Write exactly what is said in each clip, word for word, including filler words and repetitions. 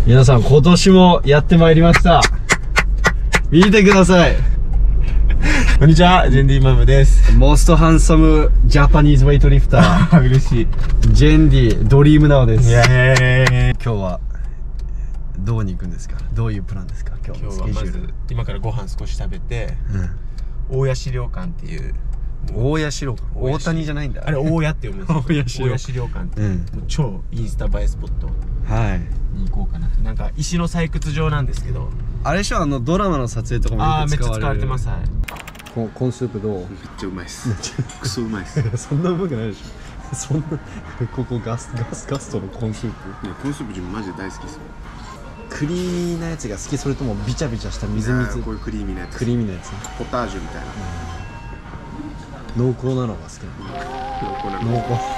皆さん今年もやってまいりました。見てください。 こんにちは、ジェンディマムです。 モストハンサムジャパニーズウェイトリフター嬉しい。 ジェンディドリームナウです。 イエーイ。 今日はどうに行くんですか。どういうプランですか。今日のスケジュール。 今日はまず今からご飯少し食べて、うん、大谷資料館っていう大谷資料館、大谷じゃないんだあれ、大谷って読むんですよ。大谷資料館っていう、うん、超インスタ映えスポットに行こうかなと。なんか石の採掘場なんですけど、 あれでしょ、あのドラマの撮影とかもああめっちゃ使われてます。はい。 ココーンスープどう？めっちゃうまいっす。クソうまいっす。 そんなうまくないでしょ。そんなここガスガスガストのコーンスープ。 ね、コーンスープ自分マジで大好きっすよ。 クリーミーなやつが好き、それともビチャビチャしたみずみず。 こういうクリーミーなやつ。 クリーミーなやつ。 ポタージュみたいな。 濃厚なのが好きなの。濃厚なの。濃厚。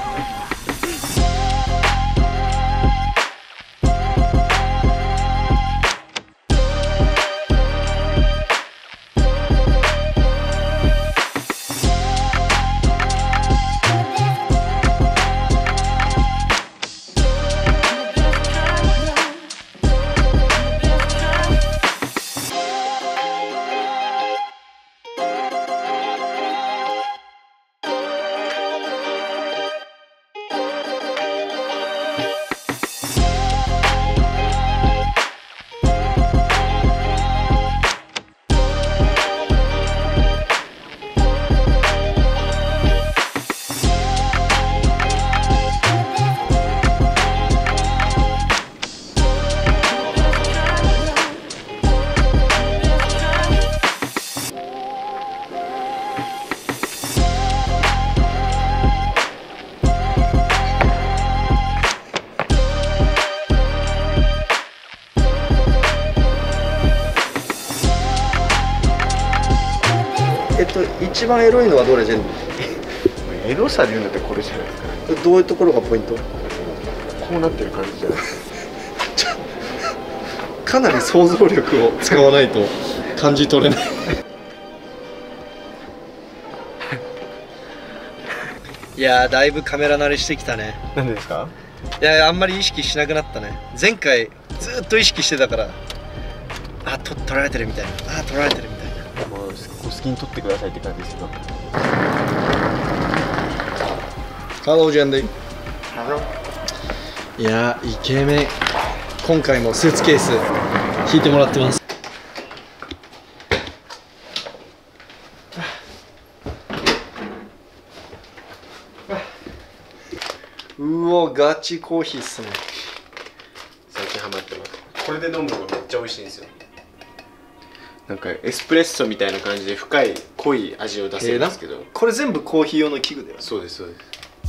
えっと、一番エロいのはどれ？ジェンエロさで言うんだったらこれじゃないですか。 どういうところがポイント？ こうなってる感じじゃないかなり想像力を使わないと感じ取れないいやー、だいぶカメラ慣れしてきたね。 なんでですか？ いや、あんまり意識しなくなったね。前回ずっと意識してたから、あ、と撮られてるみたいな、あ、撮られてるみたいな。 もうお好きに撮ってくださいって感じですよ。 Hello, Jendy。いやー、イケメン。今回もスーツケース引いてもらってます。うお、ガチコーヒーっすね。 最近ハマってます。これで飲むのがめっちゃ美味しいんですよ。なんかエスプレッソみたいな感じで深い濃い味を出せるんですけど、えー、 これ全部コーヒー用の器具だよ。 そうですそうです。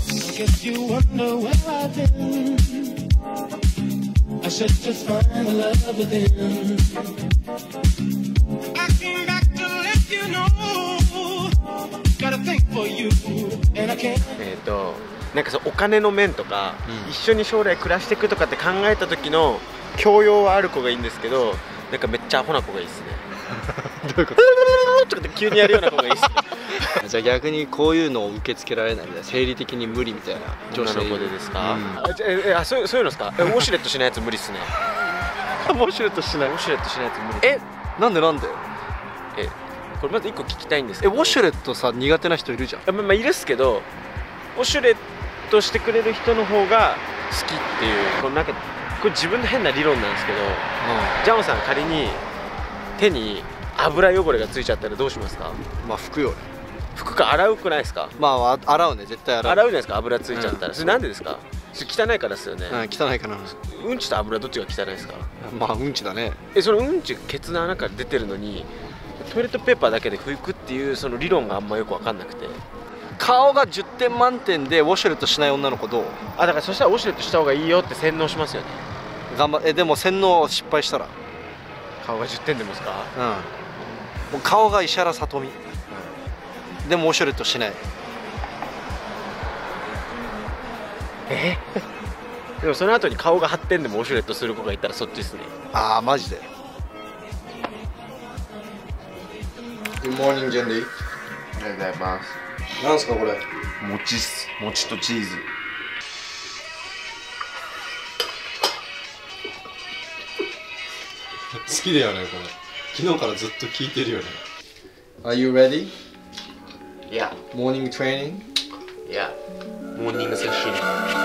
えっとなんかそうお金の面とか、うん、一緒に将来暮らしていくとかって考えた時の教養はある子がいいんですけど、なんかめっちゃアホな子がいいですね。どういうこと？とかって急にやるような子がいいですね。 じゃあ逆にこういうのを受け付けられないみたいな、生理的に無理みたいな女子の子でですか？うん、あえあそういうそういうのですか？ウォシュレットしないやつ無理っすね。 ウォシュレットしない。 ウォシュレットしないやつ無理。 え、なんでなんで？ え、これまず一個聞きたいんですけど。 え、ウォシュレットさ苦手な人いるじゃん。 まあまあいるっすけど、ウォシュレットしてくれる人の方が好きっていう、このなんかこれ自分の変な理論なんですけど、うん、ジャオさん仮に手に油汚れがついちゃったらどうしますか？ まあ拭くよね。 拭くか洗うくないですか？ まあ洗うね、絶対洗う。 洗うじゃないですか、油ついちゃったら。うん、それなんでですか？それ汚いからですよね。 うん、汚いかな。 うんちと油どっちが汚いですか？ まあうんちだね。 え、そのうんちケツの穴から出てるのにトイレットペーパーだけで拭くっていうその理論があんまよく分かんなくて。 顔がじゅってん満点でウォシュレットしない女の子どう？ あ、だからそしたらウォシュレットした方がいいよって洗脳しますよね。 頑張えでも洗脳失敗したら顔がじゅってんでもですか？ うん、もう顔が石原さとみ、うん、でもウォシュレットしない。 えでもその後に顔がはってんでもウォシュレットする子がいたらそっちですね。 ああマジで。 Good morning, Jendy。 ありがとうございます。 なんすかこれ？ 餅っす。餅とチーズ。 きだよねこれ。昨日からずっと聞いてるよね。 Are you ready? Yeah. Morning training? Yeah. Morning session.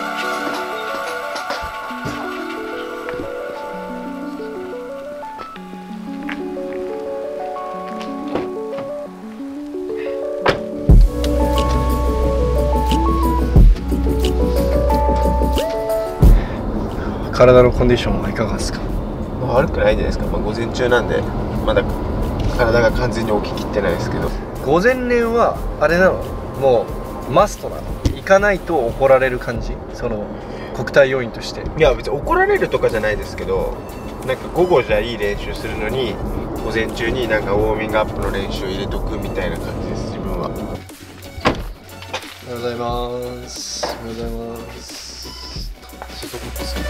体のコンディションはいかがですか？ まあ、悪くないんじゃないですか。まあ、午前中なんでまだ体が完全に起ききってないですけど。 午前練はあれなの？もうマストなの？行かないと怒られる感じ？その国体要員として。 いや別に怒られるとかじゃないですけど、なんか午後じゃいい練習するのに午前中になんかウォーミングアップの練習を入れとくみたいな感じです。自分は。 おはようございます。おはようございます。どこですか？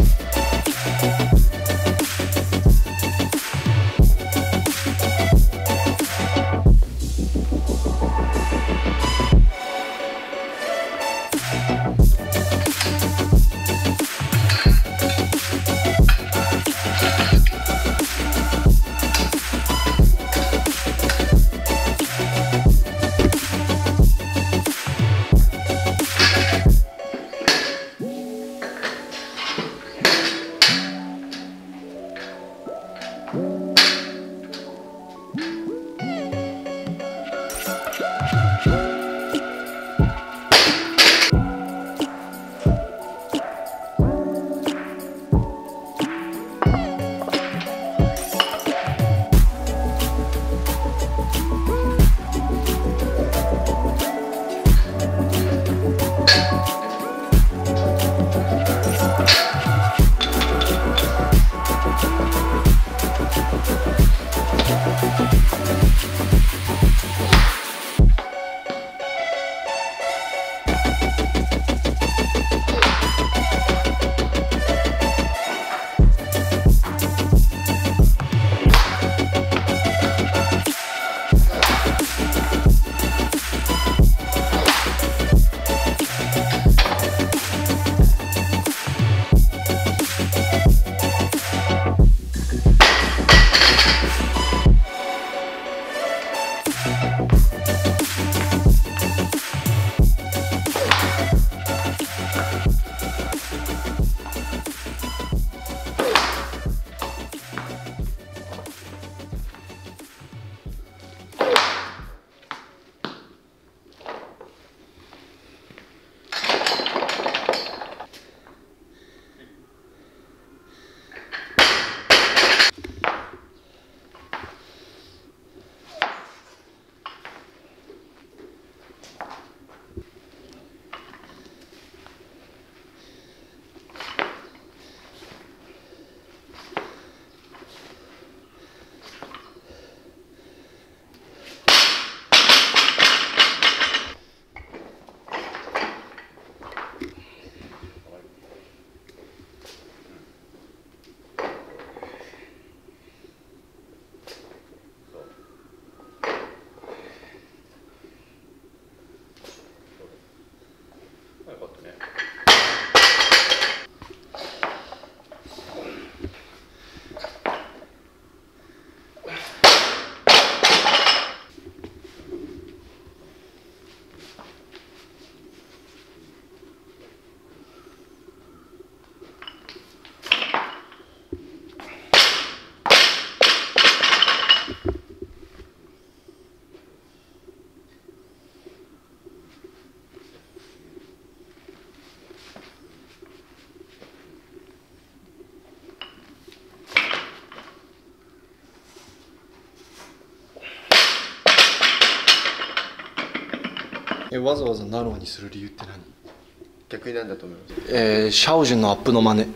え、わざわざナローにする理由って何？ 逆になんだと思います？ えー、シャオジュンのアップの真似。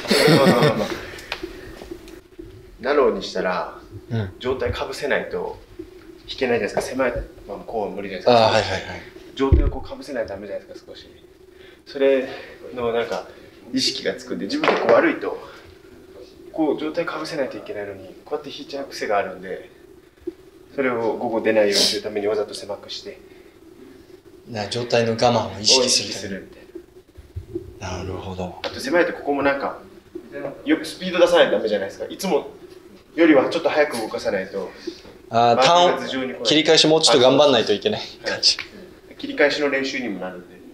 ナローにしたら、 うん、 状態かぶせないと弾けないじゃないですか。狭い、まあ、こう無理じゃないですか。 あ、はいはいはい。 状態をこうかぶせないとダメじゃないですか。少しそれのなんか意識がつくんで、自分結構悪いとこう状態かぶせないといけないのにこうやって弾いちゃう癖があるんで、それを午後出ないようにするためにわざと狭くしてな、状態の我慢を意識するするみたいな。 なるほど。 あと狭いとここもなんかよくスピード出さないとダメじゃないですか。いつもよりはちょっと早く動かさないと。 あーターン切り返しもうちょっと頑張んないといけない感じ。 切り返しの練習にもなるんで。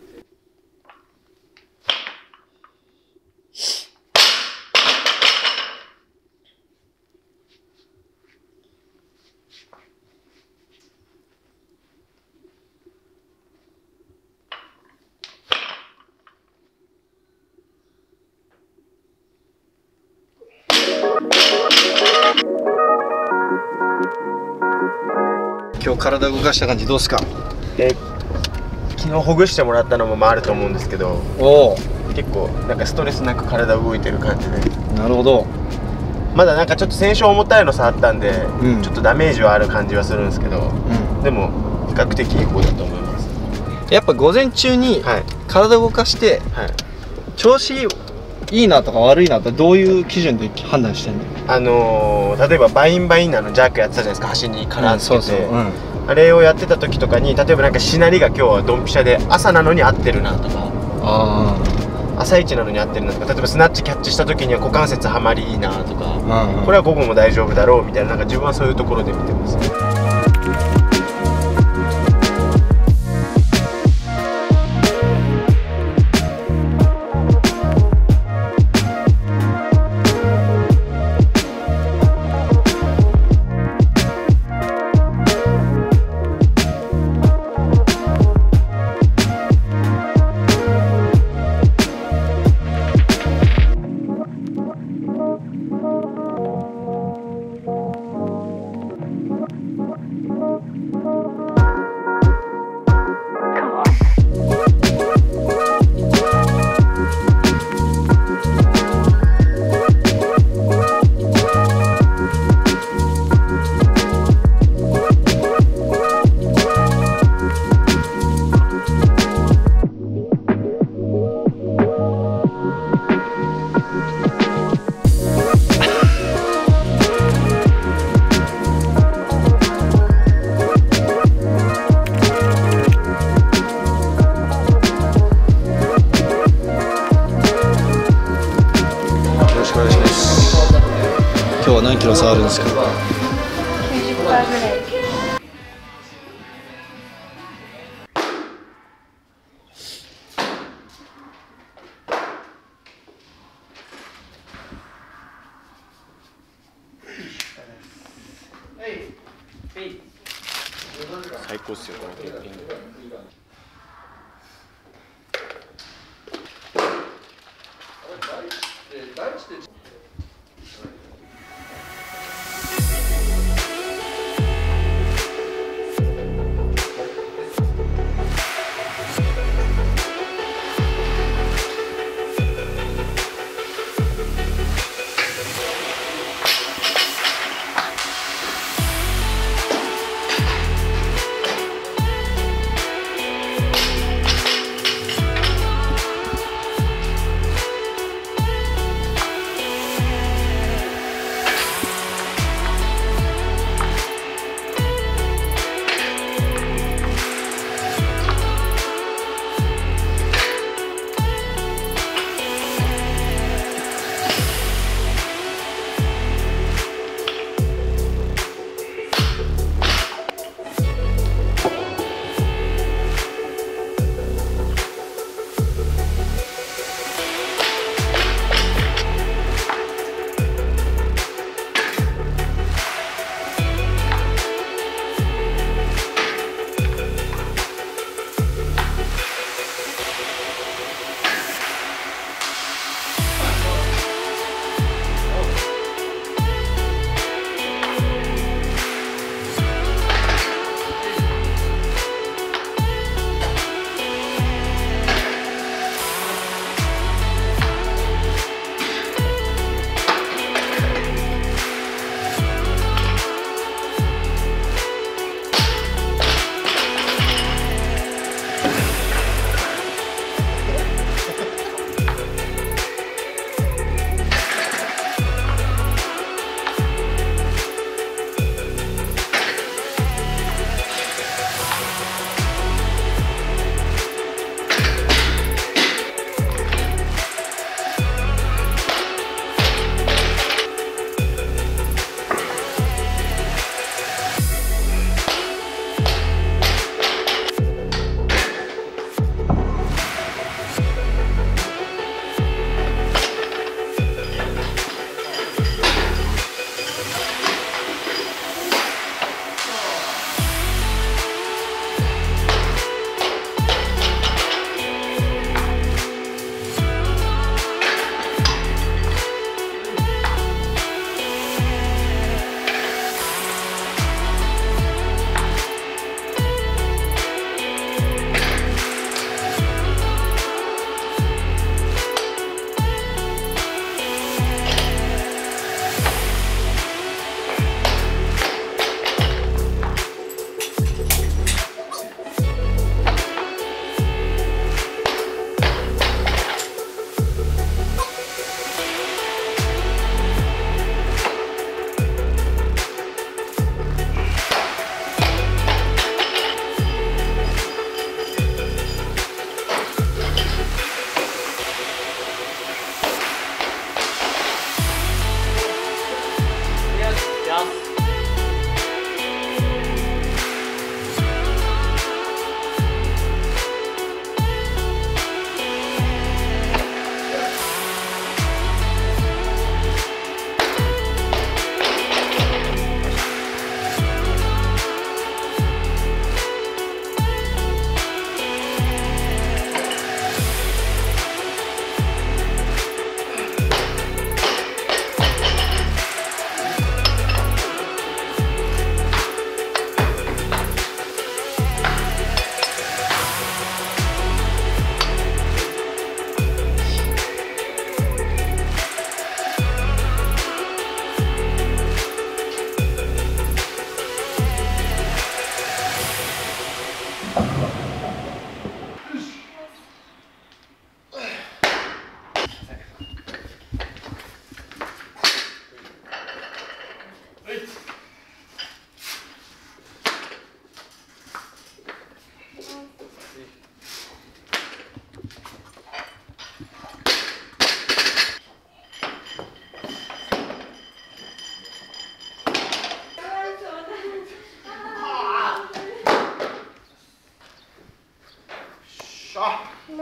今日体動かした感じどうですか？ で昨日ほぐしてもらったのもまああると思うんですけど、 おお、 結構なんかストレスなく体動いてる感じで、 なるほど。 まだなんかちょっと先週重たいの触ったんで、 うん、 ちょっとダメージはある感じはするんですけど、うん、でも比較的いい方だと思います。 やっぱ午前中に体動かして、はい、調子いいなとか悪いなとかどういう基準で判断してんの？あのー、例えばバインバインナーのジャークやってたじゃないですか、端にカラーつけて、うん、そうそう、うん、あれをやってた時とかに、例えばなんかしなりが今日はドンピシャで朝なのに合ってるなとか、あ朝一なのに合ってるなとか、例えばスナッチキャッチした時には股関節はまりいいなとか、うん、これは午後も大丈夫だろうみたいな、なんか自分はそういうところで見てますね。 今日は何キロ触るんですか？きゅうじゅっパーセントぐらい。 最高っすよこのテーピング。 よ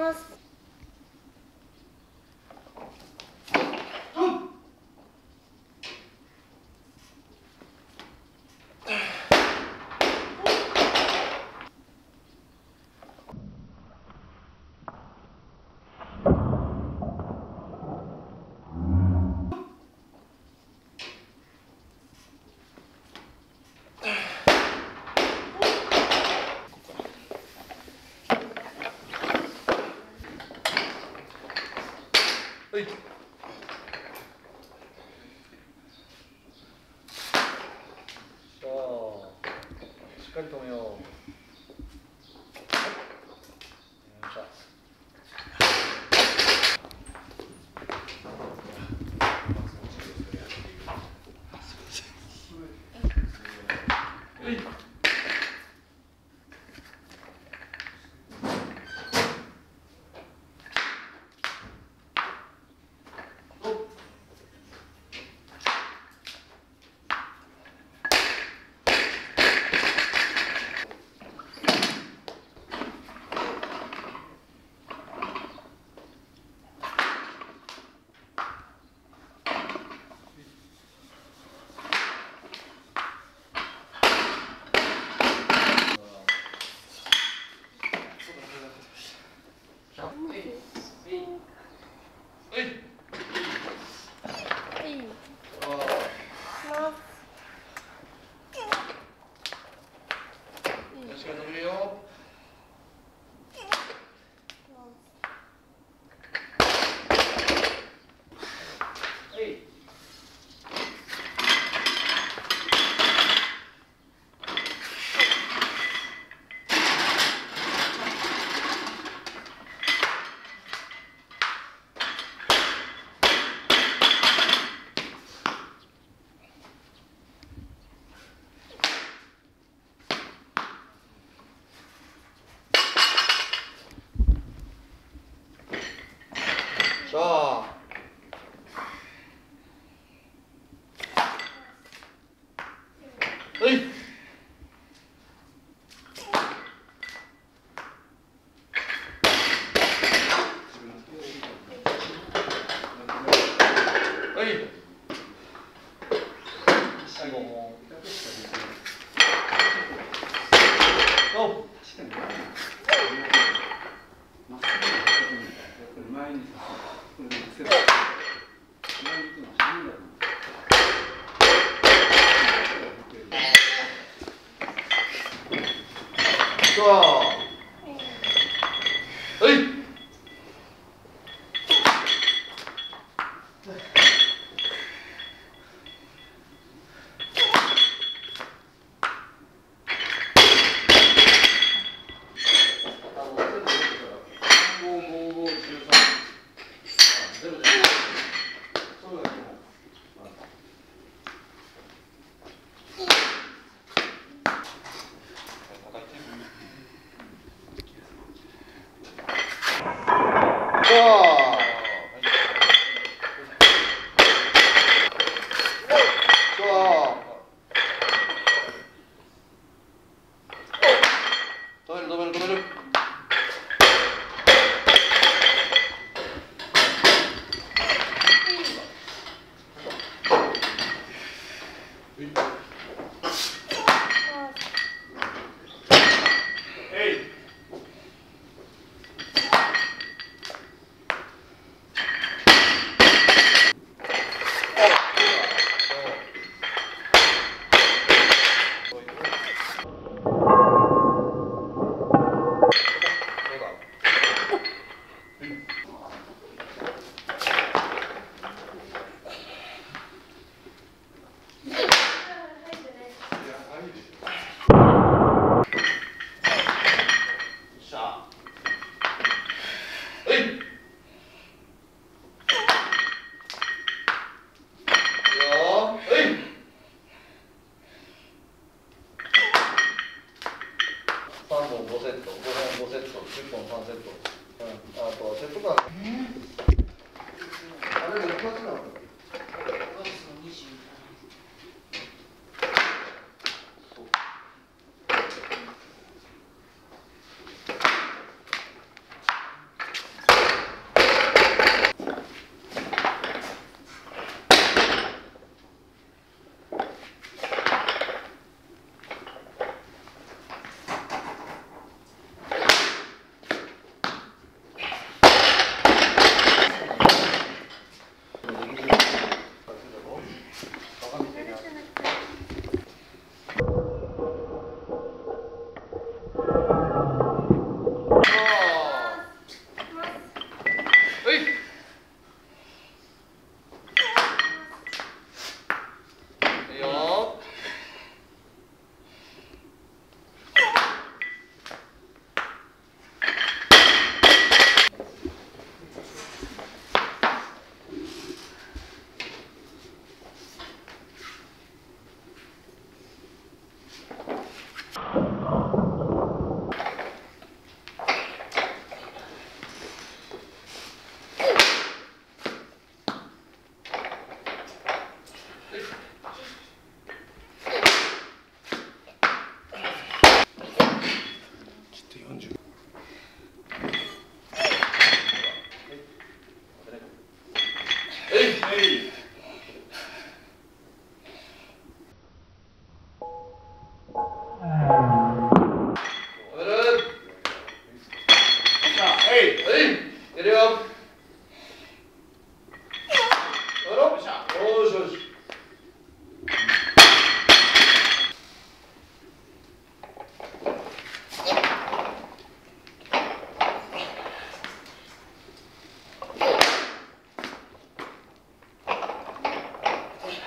ます。 はい。さあ、しっかり止めよう。よいしょ。はい。さあ。はい。はい。最後も。お。さあ。はい。さんぼんごセット、ごほんごセット、じゅっぽんさんセット、うん、あとセット感。あれ、一発なの？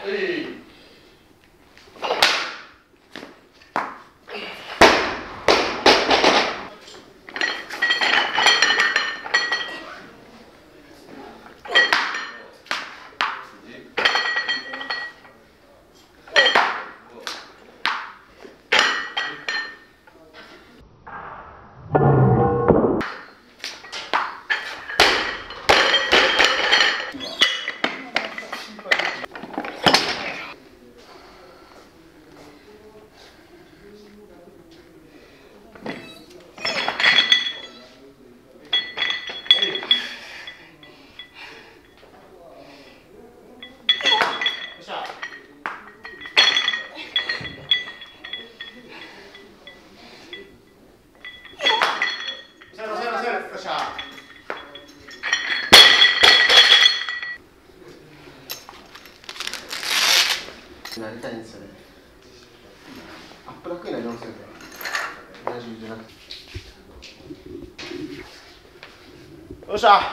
なりたいんですよね。アップラックになりますよね。大丈夫じゃなくて。よっしゃ。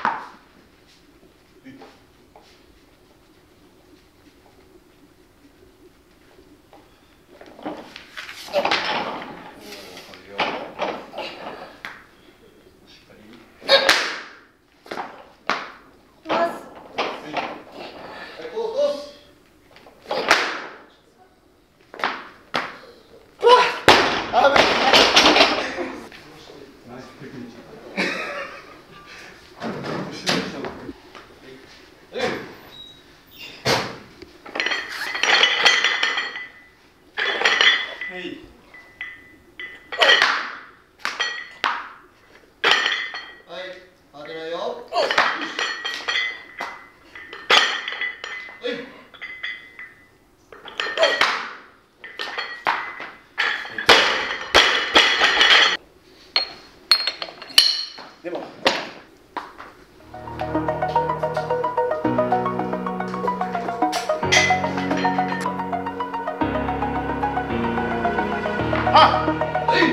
でもあっ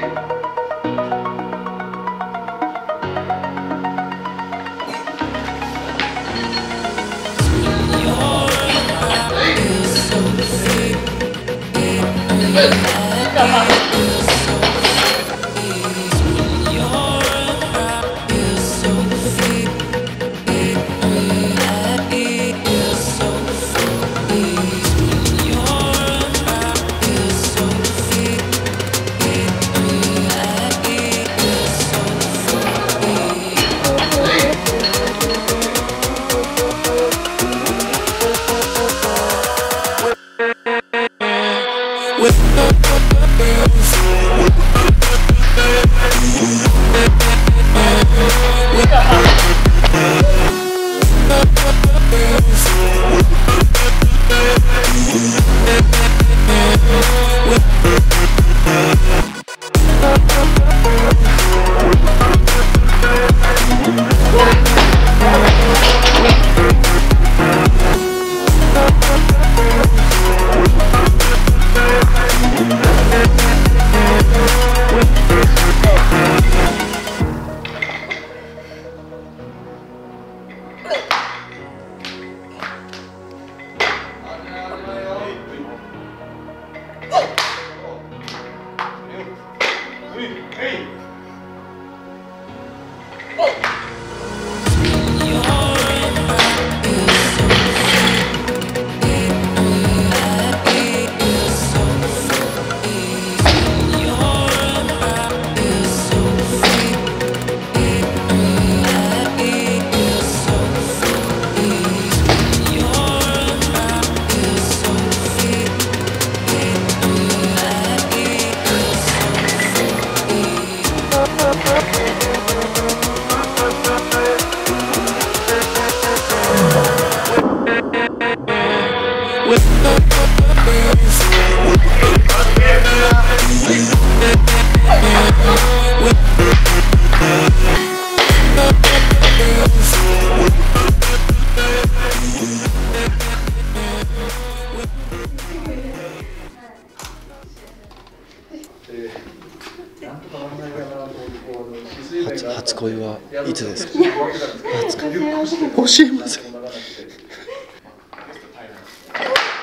初初恋はいつですか？ 初恋教えません。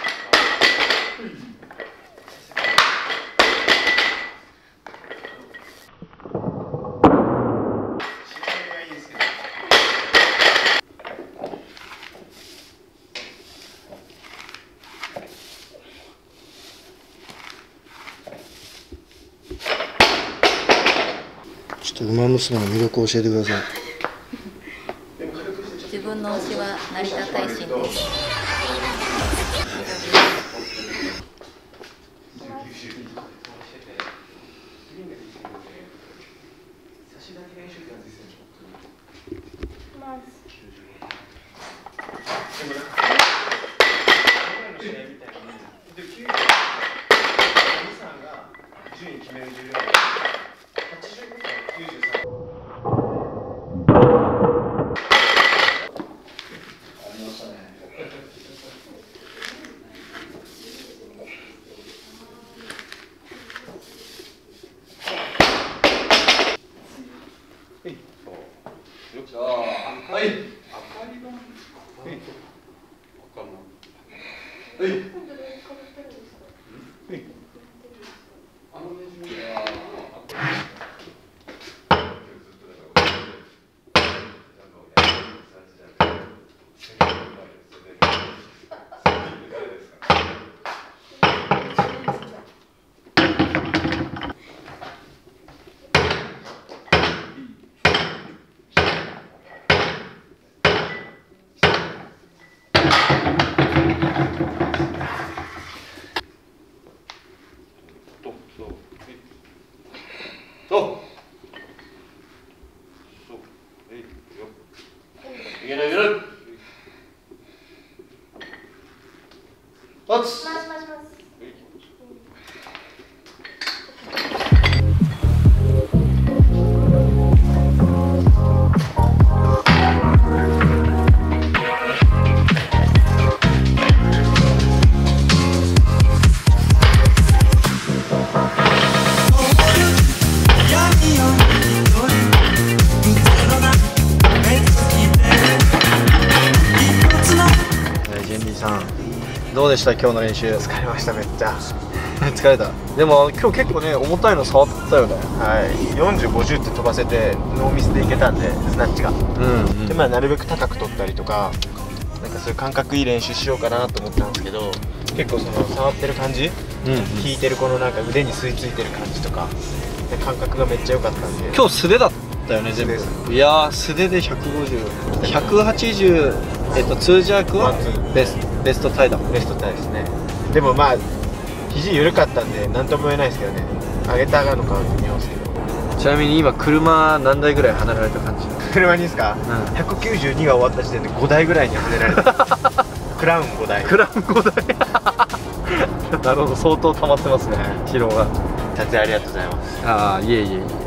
ちょっと馬娘の魅力を教えてください。 自分の推しは成田大臣です。 どうでした今日の練習？ 疲れました。めっちゃ疲れた。でも今日結構ね重たいの触ったよね。 はい、よんじゅう、ごじゅうって飛ばせてノーミスでいけたんで、スナッチが、うんうん、でまあなるべく高く取ったりとか、なんかそういう感覚いい練習しようかなと思ったんですけど、結構その触ってる感じ、うんうん、引いてるこのなんか腕に吸い付いてる感じとかで感覚がめっちゃ良かったんで。 今日素手だったよね全部。いやー素手でひゃくごじゅう、ひゃくはちじゅう、えっとツージャークはベストベストタイだもん。 ベストタイですね。でもまあ肘緩かったんで何とも言えないですけどね。上げた上がるのかは微妙ですけど。 ちなみに今車何台ぐらい離れられた感じ？ 車にですか、うん、ひゃくきゅうじゅうにが終わった時点でごだいぐらいに離れられたクラウンごだい。 クラウンごだいなるほど、相当溜まってますね、疲労が。 撮影ありがとうございます。 ああ、いえいえいえ。